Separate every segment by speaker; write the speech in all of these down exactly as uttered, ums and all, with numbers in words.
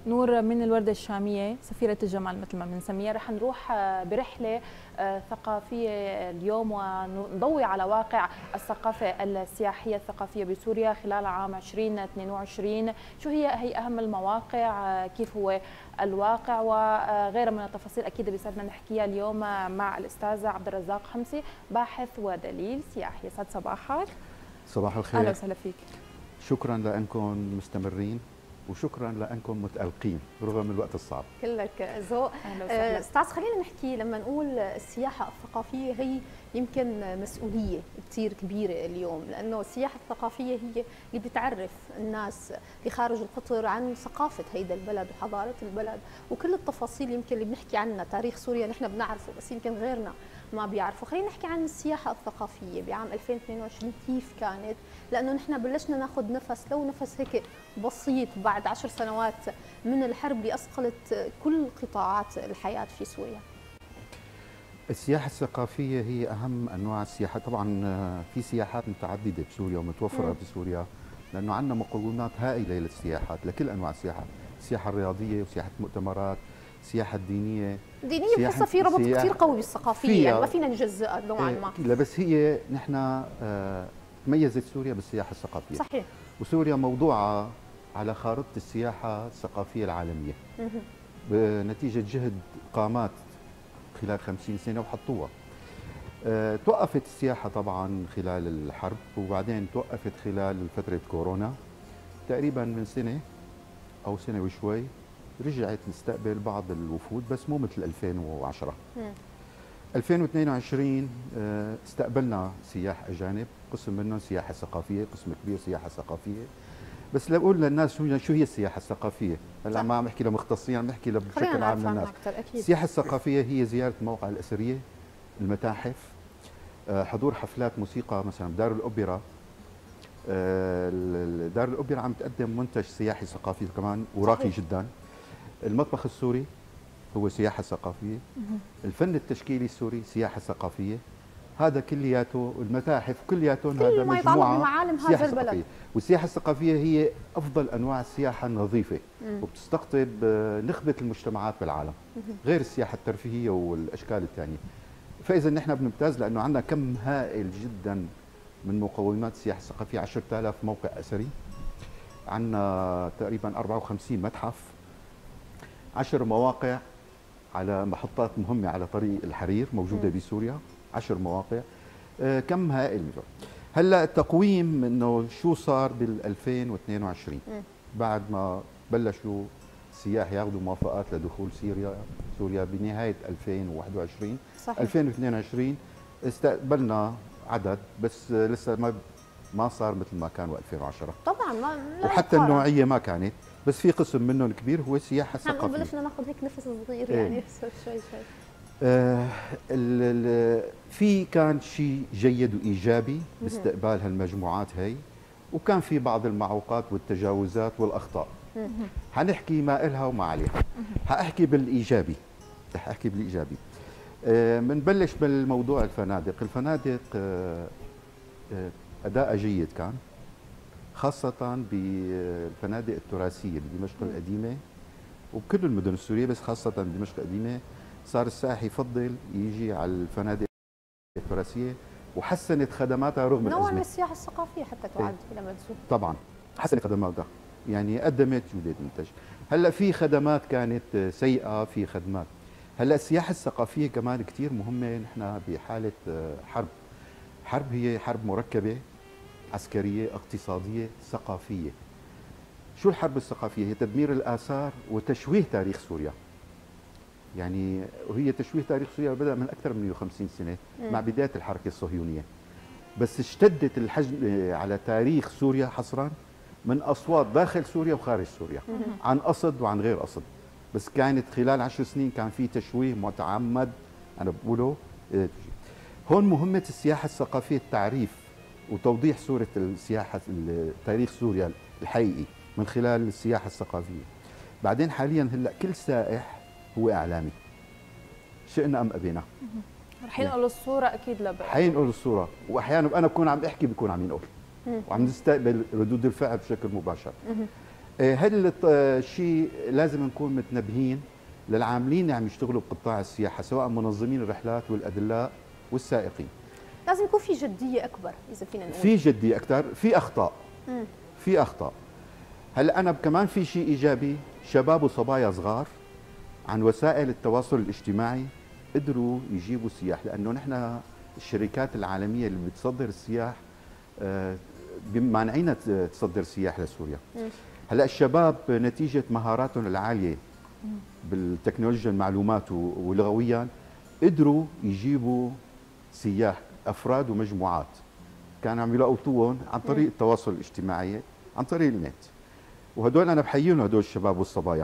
Speaker 1: نور من الوردة الشامية سفيرة الجمال مثل ما بنسميها، رح نروح برحلة ثقافية اليوم ونضوي على واقع الثقافة السياحية الثقافية بسوريا خلال عام ألفين واثنين وعشرين. شو هي هي أهم المواقع، كيف هو الواقع وغيرها من التفاصيل أكيد بيسعدنا نحكيها اليوم مع الأستاذ عبد الرزاق حمصي باحث ودليل سياحي. يسعد صباحك.
Speaker 2: صباح الخير.
Speaker 1: أهلا وسهلا فيك.
Speaker 2: شكرا لأنكم مستمرين وشكرا لأنكم متألقين رغم الوقت الصعب.
Speaker 3: كلك ذوق. استاذ خلينا نحكي لما نقول السياحة الثقافية هي يمكن مسؤولية كثير كبيرة اليوم، لأنه السياحة الثقافية هي اللي بتعرف الناس اللي خارج القطر عن ثقافة هيدا البلد وحضارة البلد وكل التفاصيل يمكن اللي بنحكي عنها. تاريخ سوريا نحن بنعرفه بس يمكن غيرنا ما بيعرفوا. خلينا نحكي عن السياحة الثقافية بعام ألفين واثنين وعشرين كيف كانت، لأنه نحن بلشنا ناخذ نفس لو نفس هيك بسيط بعد عشر سنوات من الحرب اللي أثقلت كل قطاعات الحياة في سوريا.
Speaker 2: السياحة الثقافية هي أهم أنواع السياحة. طبعا في سياحات متعددة بسوريا ومتوفرة م. بسوريا، لأنه عندنا مقومات هائلة للسياحات لكل أنواع السياحة، السياحة الرياضية وسياحة مؤتمرات، السياحة الدينية.
Speaker 3: دينية بحسها في ربط كثير قوي بالثقافية، يعني ما فينا نجزئها نوعا ما.
Speaker 2: لا بس هي نحن تميزت سوريا بالسياحة الثقافية.
Speaker 3: صحيح.
Speaker 2: وسوريا موضوعة على خارطة السياحة الثقافية العالمية بنتيجة جهد قامات خلال خمسين سنة وحطوها. أه توقفت السياحة طبعا خلال الحرب وبعدين توقفت خلال فترة كورونا تقريبا من سنة أو سنة وشوي، رجعت نستقبل بعض الوفود بس مو مثل ألفين وعشرة. م. ألفين واثنين وعشرين أه استقبلنا سياح أجانب، قسم منهم سياحة ثقافية، قسم كبير سياحة ثقافية. بس لأقول للناس شو هي السياحة الثقافية، هلا ما عم بحكي لمختصين، عم بحكي بشكل عام للناس. السياحة الثقافية هي زيارة المواقع الأثرية، المتاحف، حضور حفلات موسيقى مثلا بدار الأوبرا. دار الأوبرا عم تقدم منتج سياحي ثقافي كمان وراقي جدا. المطبخ السوري هو سياحة ثقافية. الفن التشكيلي السوري سياحة ثقافية. هذا كلياته المتاحف كلياتهم هذا
Speaker 3: ما يتعلق بمعالم هذا البلد.
Speaker 2: والسياحة الثقافية هي أفضل أنواع السياحة النظيفة مم. وبتستقطب نخبة المجتمعات بالعالم مم. غير السياحة الترفيهية والأشكال الثانية. فإذا نحن بنمتاز لأنه عندنا كم هائل جدا من مقومات السياحة الثقافية، عشرة آلاف موقع أثري، عندنا تقريبا أربعة وخمسين متحف، عشر مواقع على محطات مهمة على طريق الحرير موجودة مم. بسوريا، عشر مواقع. آه كم هائل. هلا التقويم انه شو صار بال ألفين واثنين وعشرين م. بعد ما بلشوا السياح ياخذوا موافقات لدخول سوريا سوريا بنهايه ألفين وواحد وعشرين. صحيح. ألفين واثنين وعشرين استقبلنا عدد بس لسه ما ما صار مثل ما كان ألفين وعشرة.
Speaker 3: طبعا ما
Speaker 2: وحتى يقارن. النوعيه ما كانت، بس في قسم منهم كبير هو السياحه الثقافيه.
Speaker 3: نحن بلشنا ناخذ هيك نفس صغير يعني ايه. شوي شوي.
Speaker 2: آه في كان شيء جيد وايجابي باستقبال هالمجموعات هي، وكان في بعض المعوقات والتجاوزات والاخطاء. حنحكي ما إلها وما عليها. حاحكي بالايجابي. رح احكي بالايجابي. آه بنبلش بالموضوع الفنادق. الفنادق آه آه اداء جيد كان، خاصه بالفنادق التراثيه بدمشق القديمه وبكل المدن السوريه، بس خاصه بدمشق القديمه صار السائح يفضل يجي على الفنادق التراثيه وحسنت خدماتها رغم الازمه.
Speaker 3: نوع من السياحه الثقافيه حتى تعد لما تزور.
Speaker 2: طبعا حسنت خدماتها، يعني قدمت جوده منتج. هلا في خدمات كانت سيئه، في خدمات. هلا السياحه الثقافيه كمان كثير مهمه. نحن بحاله حرب. حرب هي حرب مركبه، عسكريه، اقتصاديه، ثقافيه. شو الحرب الثقافيه؟ هي تدمير الاثار وتشويه تاريخ سوريا. يعني وهي تشويه تاريخ سوريا بدأ من أكثر من مئة وخمسين سنة مم. مع بداية الحركة الصهيونية، بس اشتدت الحجم على تاريخ سوريا حصرا من أصوات داخل سوريا وخارج سوريا مم. عن قصد وعن غير قصد. بس كانت خلال عشر سنين كان في تشويه متعمد أنا بقوله. هون مهمة السياحة الثقافية التعريف وتوضيح صورة السياحة تاريخ سوريا الحقيقي من خلال السياحة الثقافية. بعدين حاليا هلا كل سائح هو اعلامي، شئنا ام ابينا.
Speaker 1: رح ينقل الصوره اكيد لبعض،
Speaker 2: حينقل الصوره، واحيانا انا بكون عم احكي بكون عم ينقل وعم نستقبل ردود الفعل بشكل مباشر. هذا الشيء لازم نكون متنبهين للعاملين اللي عم يشتغلوا بقطاع السياحه، سواء منظمين الرحلات والادلاء والسائقين.
Speaker 3: لازم يكون في جديه اكبر اذا فينا نقول.
Speaker 2: في جديه اكثر، في اخطاء.
Speaker 3: مم.
Speaker 2: في اخطاء. هلا انا كمان في شيء ايجابي، شباب وصبايا صغار عن وسائل التواصل الاجتماعي قدروا يجيبوا سياح، لانه نحن الشركات العالميه اللي بتصدر السياح مانعين تصدر سياح لسوريا. هلا الشباب نتيجه مهاراتهم العاليه بالتكنولوجيا المعلومات ولغويا قدروا يجيبوا سياح افراد ومجموعات كانوا عم يلاقطوهم عن طريق التواصل الاجتماعي، عن طريق النت. وهدول انا بحييهم هدول الشباب والصبايا.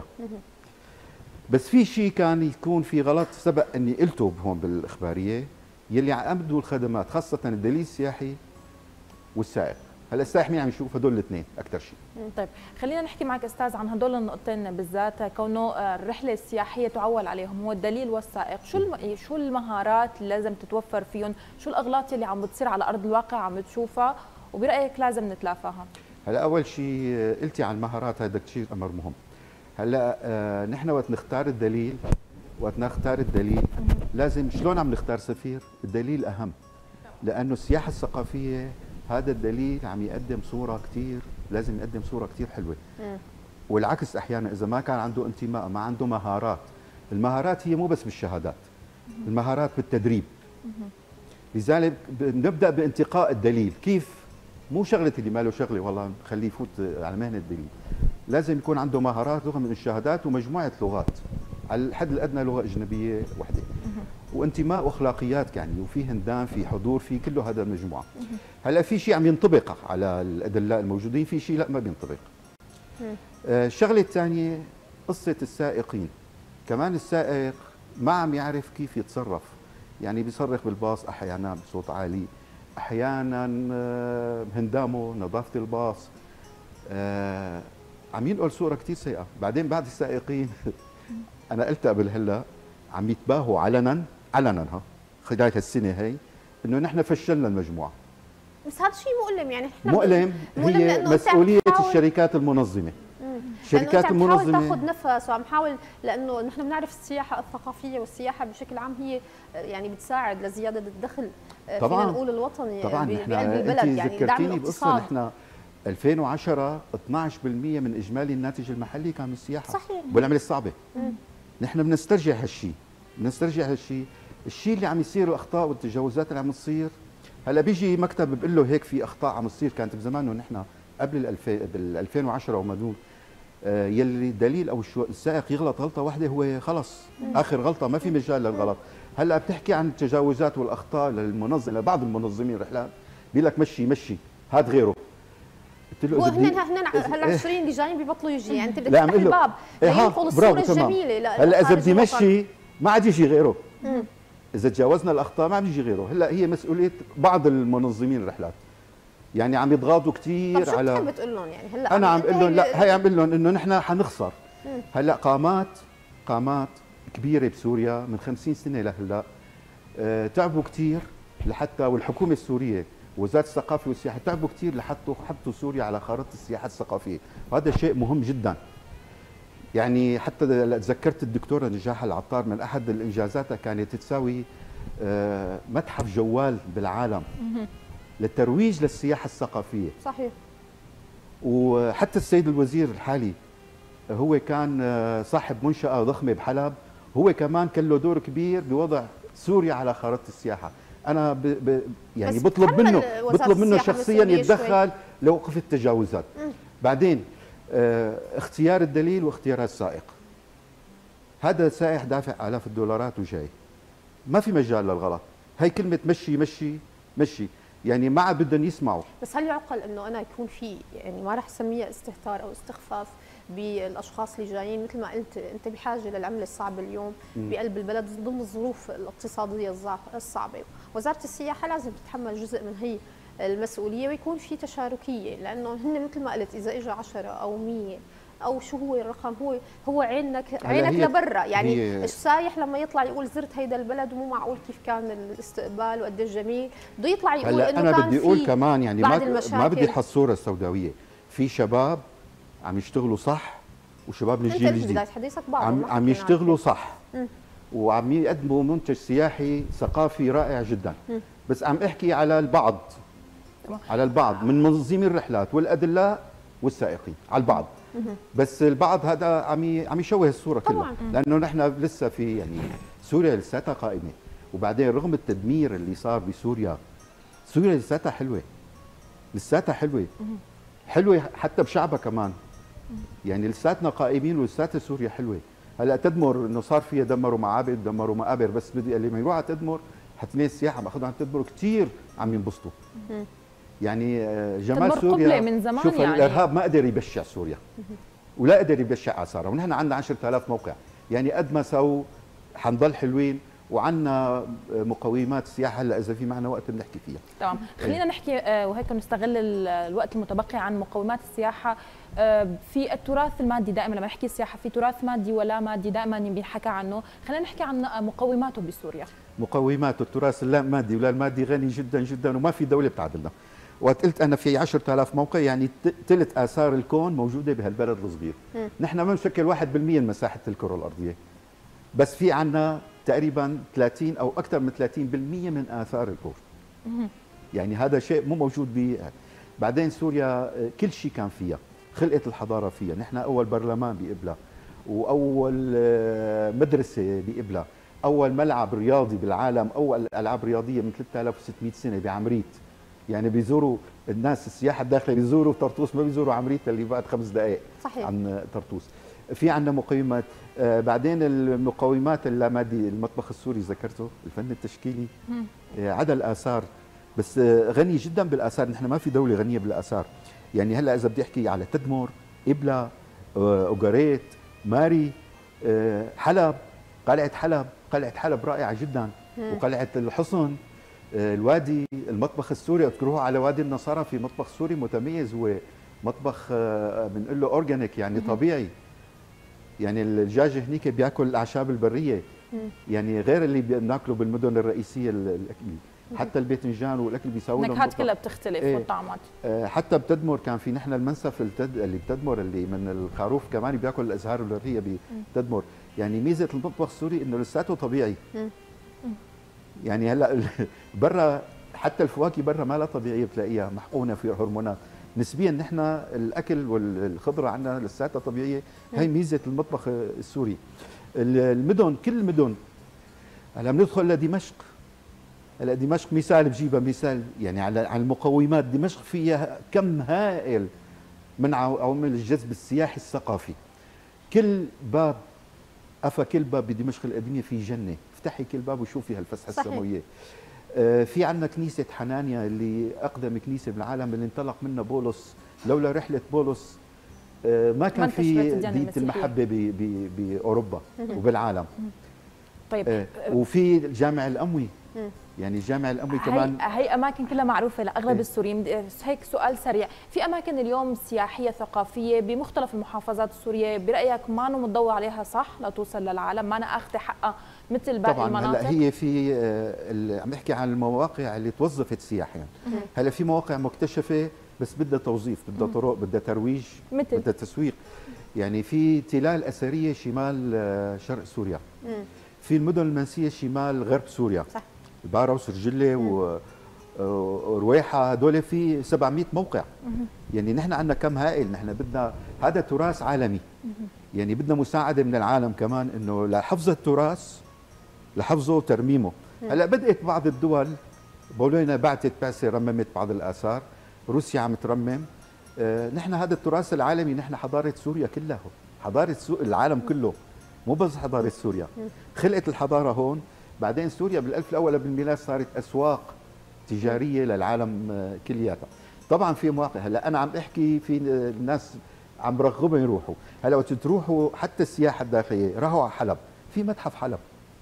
Speaker 2: بس في شيء كان يكون في غلط سبق اني قلته هون بالاخباريه، يلي عقدوا الخدمات خاصه الدليل السياحي والسائق. هلا السائح مين عم يشوف؟ هدول الاثنين اكثر شيء.
Speaker 1: طيب خلينا نحكي معك استاذ عن هدول النقطتين بالذات، كونه الرحله السياحيه تعول عليهم، هو الدليل والسائق، شو الم... شو المهارات اللي لازم تتوفر فيهم؟ شو الاغلاط اللي عم بتصير على ارض الواقع عم بتشوفها وبرايك لازم نتلافاها؟
Speaker 2: هلا اول شيء قلتي عن المهارات، هذا كثير امر مهم. هلا آه نحن وقت نختار الدليل وقت نختار الدليل لازم شلون عم نختار سفير؟ الدليل اهم، لانه السياحه الثقافيه هذا الدليل عم يقدم صوره كثير، لازم يقدم صوره كثير حلوه. مم. والعكس احيانا اذا ما كان عنده انتماء، ما عنده مهارات. المهارات هي مو بس بالشهادات، مم. المهارات بالتدريب. مم. لذلك نبدا بانتقاء الدليل، كيف؟ مو شغله اللي ما له شغله والله خليه يفوت على مهنه الدليل. لازم يكون عنده مهارات، لغه من الشهادات ومجموعه لغات، على الحد الادنى لغه اجنبيه وحده. وانتماء واخلاقيات يعني، وفي هندام، في حضور، في كله هذا مجموعه. هلا في شيء عم ينطبق على الادلاء الموجودين، في شيء لا ما بينطبق. آه الشغله الثانيه قصه السائقين، كمان السائق ما عم يعرف كيف يتصرف، يعني بيصرخ بالباص احيانا بصوت عالي، احيانا آه هندامه، نظافه الباص، آه عم ينقل صوره كثير سيئه. بعدين بعد السائقين انا قلت قبل هلا عم يتباهوا علنا علنا ها خلال هالسنه هي انه نحن فشلنا المجموعه.
Speaker 3: بس هذا شيء مؤلم يعني احنا
Speaker 2: مؤلم، هي مسؤوليه الشركات المنظمه.
Speaker 3: الشركات المنظمه عم تحاول تاخذ نفس، وعم حاول، لانه نحن بنعرف السياحه الثقافيه والسياحه بشكل عام هي يعني بتساعد لزياده الدخل
Speaker 2: طبعا
Speaker 3: فينا نقول الوطني
Speaker 2: طبعا
Speaker 3: بقلب البلد، يعني دعم الاقتصاد.
Speaker 2: نحن ألفين وعشرة اثنعش بالمئة من اجمالي الناتج المحلي كان من السياحه.
Speaker 3: صحيح.
Speaker 2: والعمله الصعبه. مم. نحن بنسترجع هالشيء، بنسترجع هالشيء، الشيء اللي عم يصير الاخطاء والتجاوزات اللي عم تصير. هلا بيجي مكتب بقول له هيك في اخطاء عم تصير، كانت بزمانه نحن قبل بال ألفين وعشرة وما دون آه يلي دليل او السائق يغلط غلطه واحده هو خلص مم. اخر غلطه، ما في مجال للغلط. هلا بتحكي عن التجاوزات والاخطاء للمنظم، لبعض المنظمين رحلات بيقول لك مشي مشي هات غيره. قلت له
Speaker 3: وهن هن هلا العشرين اللي جايين ببطلوا يجي، يعني انت بدك تفتح الباب لينقل الصوره الجميله.
Speaker 2: هلا اذا بدي مشي ما عاد يجي غيره. مم. اذا تجاوزنا الاخطاء ما عم يجي غيره. هلا هي مسؤوليه بعض المنظمين الرحلات، يعني عم يضغطوا كثير على.
Speaker 3: طب شو بتحب تقول لهم يعني هلا؟
Speaker 2: انا عم بقول لهم لا، هي عم بقول لهم انه نحن حنخسر. مم. هلا قامات قامات كبيره بسوريا من خمسين سنه لهلا أه تعبوا كثير لحتى، والحكومه السوريه وزاره الثقافه والسياحه تعبوا كثير لحتى حطوا سوريا على خارطه السياحه الثقافيه، وهذا شيء مهم جدا. يعني حتى تذكرت الدكتوره نجاح العطار من احد الانجازاتها كانت تساوي متحف جوال بالعالم للترويج للسياحه الثقافيه.
Speaker 3: صحيح.
Speaker 2: وحتى السيد الوزير الحالي هو كان صاحب منشاه ضخمه بحلب، هو كمان كان له دور كبير بوضع سوريا على خارطه السياحه. انا ب ب يعني بطلب منه بطلب منه شخصيا يتدخل لوقف التجاوزات. م. بعدين اه اختيار الدليل واختيار السائق. هذا سائح دافع آلاف الدولارات وجاي، ما في مجال للغلط. هي كلمه مشي مشي مشي، يعني ما عاد بدهم يسمعوا.
Speaker 3: بس هل يعقل انه انا يكون في، يعني ما راح اسميها استهتار او استخفاف بالاشخاص اللي جايين، مثل ما قلت انت بحاجه للعمله الصعبه اليوم م. بقلب البلد ضمن الظروف الاقتصاديه الصعبه. وزاره السياحه لازم تتحمل جزء من هي المسؤوليه ويكون في تشاركيه، لانه هن مثل ما قلت اذا اجى عشرة او مية او شو هو الرقم، هو هو عينك عينك لبرا، يعني السايح لما يطلع يقول زرت هيدا البلد ومو معقول كيف كان الاستقبال وقديش جميل، بده يطلع يقول انه
Speaker 2: أنا
Speaker 3: كان
Speaker 2: بدي اقول كمان يعني ما,
Speaker 3: ما
Speaker 2: بدي احط صوره سوداويه. في شباب عم يشتغلوا صح، وشباب الجيل
Speaker 3: انت
Speaker 2: الجديد
Speaker 3: بدايه حديثك بعض
Speaker 2: عم عم يشتغلوا صح م. وعم يقدموا منتج سياحي ثقافي رائع جدا. م. بس عم احكي على البعض على البعض من منظمي الرحلات والادلاء والسائقين، على البعض. م. بس البعض هذا عم عم يشوه الصوره كلها، لانه نحن لسه في يعني سوريا لساتها قائمه. وبعدين رغم التدمير اللي صار بسوريا، سوريا لساتها حلوه، لساتها حلوه حلوه حتى بشعبها كمان. يعني لساتنا قائمين ولساتها سوريا حلوه. هلا تدمر انه صار فيها دمروا معابد دمروا مقابر، بس بدي اللي ما يروح على تدمر حتلاقي السياحه ماخذها عن تدمر كثير عم ينبسطوا. يعني جمال سوريا
Speaker 1: من زمان،
Speaker 2: شوف
Speaker 1: يعني
Speaker 2: الارهاب ما قدر يبشع سوريا ولا قدر يبشع اثارها، ونحن عندنا عشرة آلاف موقع، يعني قد ما سووا حنضل حلوين، وعندنا مقومات السياحه. هلا اذا في معنا وقت بنحكي فيها.
Speaker 1: تمام، خلينا نحكي وهيك نستغل الوقت المتبقي عن مقومات السياحه. في التراث المادي دائما لما نحكي السياحه في تراث مادي ولا مادي دائما بينحكى عنه، خلينا نحكي عن مقوماته بسوريا.
Speaker 2: مقوماته التراث اللا مادي ولا المادي غني جدا جدا، وما في دوله بتعادلنا. وقت قلت انا في عشرة آلاف موقع، يعني ثلث اثار الكون موجوده بهالبلد الصغير. نحن ما بنشكل واحد بالمئة من مساحه الكره الارضيه، بس في عندنا تقريبا ثلاثين او اكثر من ثلاثين بالمئة من اثار الكون. يعني هذا شيء مو موجود ب. بعدين سوريا كل شيء كان فيها، خلقت الحضاره فيها. نحن اول برلمان بقبلة، واول مدرسه بقبلة، اول ملعب رياضي بالعالم، اول العاب رياضيه من ثلاثة آلاف وستمئة سنه بعمريت. يعني بيزوروا الناس السياحه الداخليه بيزوروا طرطوس، ما بيزوروا عمريت اللي بعد خمس دقائق
Speaker 3: صحيح
Speaker 2: عن طرطوس. في عندنا مقومات. آه بعدين المقومات اللاماديه، المطبخ السوري ذكرته، الفن التشكيلي، آه عدا الاثار، بس آه غني جدا بالاثار. نحن ما في دوله غنيه بالاثار. يعني هلا اذا بدي احكي على تدمر، قبلة، آه اوغاريت، ماري، آه حلب، قلعه حلب، قلعه حلب رائعه جدا، وقلعه الحصن، آه الوادي، المطبخ السوري. اذكروها على وادي النصارى في مطبخ سوري متميز، هو مطبخ آه بنقول له اورجانيك، يعني طبيعي. يعني الدجاج هنيك بياكل الاعشاب البريه، يعني غير اللي بناكله بالمدن الرئيسيه الاكل. حتى الباذنجان والاكل بيساووا لهم
Speaker 1: النكهات كلها بتختلف. ايه والطعمات.
Speaker 2: آه حتى بتدمر كان في نحن المنسف التد... اللي بتدمر اللي من الخروف كمان بياكل الازهار البريه بتدمر. يعني ميزه المطبخ السوري انه لساته طبيعي. يعني هلا برا حتى الفواكه برا ما لا طبيعيه بتلاقيها محقونه في هرمونات. نسبيا نحن الاكل والخضره عندنا لساتها طبيعيه. هي ميزه المطبخ السوري. المدن كل المدن هلا بندخل لدمشق. هلا دمشق مثال بجيبها مثال يعني على على المقومات. دمشق فيها كم هائل من عوامل الجذب السياحي الثقافي. كل باب قفا كل باب بدمشق القديمه في جنه، افتحي كل باب وشوفي هالفسحه السماويه. آه في عندنا كنيسه حنانيا اللي اقدم كنيسه بالعالم اللي انطلق منها بولس. لولا رحله بولس آه ما كان في دينة المحبه باوروبا وبالعالم.
Speaker 1: طيب
Speaker 2: آه وفي الجامع الاموي. يعني الجامع الاموي كمان
Speaker 1: هي, هي اماكن كلها معروفه لاغلب السوريين. هيك سؤال سريع، في اماكن اليوم سياحيه ثقافيه بمختلف المحافظات السوريه برايك ما انه متضوى عليها صح لتوصل للعالم، ما أنا اخذ حقها مثل باقي
Speaker 2: طبعا
Speaker 1: المناطق؟
Speaker 2: هلا هي في آه عم نحكي عن المواقع اللي توظفت سياحيا. يعني. هلا في مواقع مكتشفه بس بدها توظيف، بدها طرق، بدها ترويج،
Speaker 1: مثل
Speaker 2: بدها تسويق. يعني في تلال اثريه شمال آه شرق سوريا. مم. في المدن المنسيه شمال غرب سوريا. صح. البارة وسرجلة ورويحة، هدول في سبعمئة موقع. يعني نحن عندنا كم هائل. نحن بدنا هذا تراث عالمي. يعني بدنا مساعدة من العالم كمان انه لحفظ التراث، لحفظه وترميمه. هلا بدأت بعض الدول، بولونا بعثت بعثة رممت بعض الآثار، روسيا عم ترمم. آه نحن هذا التراث العالمي، نحن حضارة سوريا كلها، حضارة العالم كله، مو بس حضارة سوريا. خلقت الحضارة هون. بعدين سوريا بالألف الأول قبل الميلاد صارت أسواق تجارية للعالم كلياتها. طبعا في مواقع. هلا أنا عم أحكي في الناس عم برغبهم يروحوا. هلا وقت تروحوا حتى السياحة الداخلية، راحوا على حلب، في متحف حلب.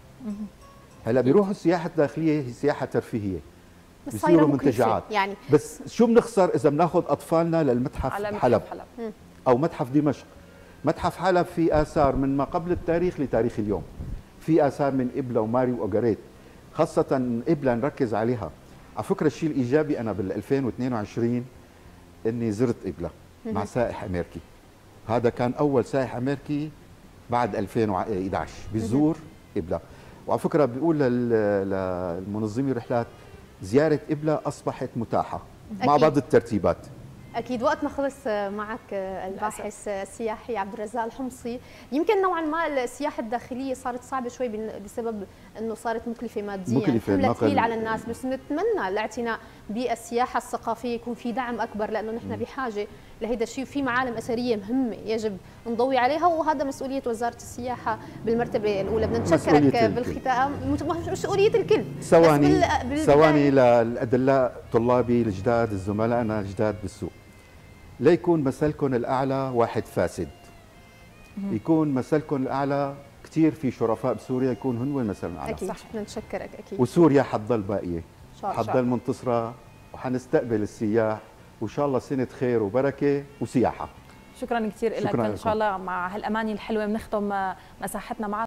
Speaker 2: هلا بيروحوا السياحة الداخلية هي سياحة ترفيهية، بيصيروا منتجعات. يعني بس شو بنخسر إذا بناخذ أطفالنا للمتحف
Speaker 1: على
Speaker 2: حلب,
Speaker 1: حلب
Speaker 2: أو متحف دمشق. متحف حلب في آثار من ما قبل التاريخ لتاريخ اليوم. في آثار من قبلة وماري وأوغاريت، خاصة قبلة نركز عليها. على فكرة الشيء الإيجابي أنا بال ألفين واثنين وعشرين إني زرت قبلة مع سائح أمريكي. هذا كان اول سائح امريكي بعد ألفين وإحدى عشر بيزور ابلا. وعلى فكره بيقول للمنظمي الرحلات زياره ابلا اصبحت متاحه مع بعض الترتيبات.
Speaker 3: اكيد وقت ما خلص معك الباحث السياحي عبد الرزاق الحمصي، يمكن نوعا ما السياحه الداخليه صارت صعبه شوي بسبب انه صارت مكلفه ماديا،
Speaker 2: مكلفه
Speaker 3: حملت ثقيل على الناس، بس نتمنى الاعتناء بالسياحه الثقافيه يكون في دعم اكبر، لانه نحن بحاجه لهيدا الشيء. في معالم اثريه مهمه يجب نضوي عليها، وهذا مسؤوليه وزاره السياحه بالمرتبه الاولى. بدنا نشكرك بالختام، مسؤوليه الكل.
Speaker 2: ثواني ثواني للادلاء طلابي الجداد، زملائنا الجداد بالسوق، ليكون مثلكم الاعلى واحد فاسد، يكون مثلكم الاعلى كثير في شرفاء بسوريا يكون هن المثل الاعلى.
Speaker 3: اكيد بدنا نشكرك اكيد.
Speaker 2: وسوريا حتضل باقيه، حتضل منتصره، وحنستقبل السياح، وان شاء الله سنه خير وبركه وسياحه.
Speaker 1: شكرا كثير لك. ان شاء الله مع هالاماني الحلوه بنختم مساحتنا معك.